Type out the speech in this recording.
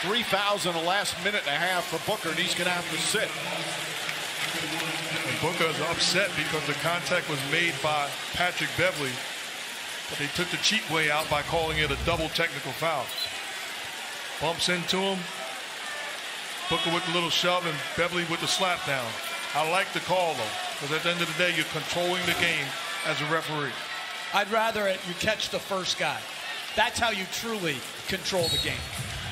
3 fouls in the last minute and a half for Booker, and he's going to have to sit. And Booker is upset because the contact was made by Patrick Beverley, but they took the cheap way out by calling it a double technical foul. Bumps into him. Booker with the little shove and Beverley with the slap down. I like the call, though, because at the end of the day, you're controlling the game as a referee. I'd rather you catch the first guy. That's how you truly control the game.